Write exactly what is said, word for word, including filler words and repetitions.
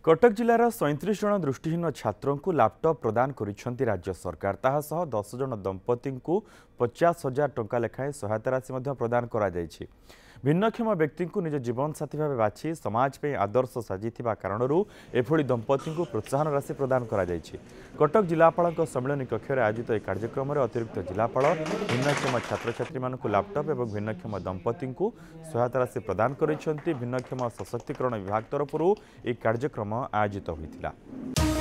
कटक जिलार सैंतीस जन दृष्टिहीन छात्रों को लैपटॉप प्रदान करिसेंति राज्य सरकार ताहासह दस जन दंपति को पचास हजार टंका लेखाएं सहायता राशि मध्य प्रदान करा जायछि। भिन्नक्षम व्यक्ति को निज जीवन साथी भाव बाछि समाज पे आदर्श साजिथिबा कारणरू एभली दंपति को प्रोत्साहन राशि प्रदान करा जायछि। कटक जिलापाल सम्मेलन कक्ष में आयोजित एक कार्यक्रम में अतिरिक्त जिलापाल भिन्नक्षम छात्र छात्री मानक लैपटॉप और भिन्नक्षम दंपति को सहायता राशि प्रदान करिसेंति। भिन्नक्षम सशक्तिकरण विभाग तरफ एक कार्यक्रम आयोजित होइतिला।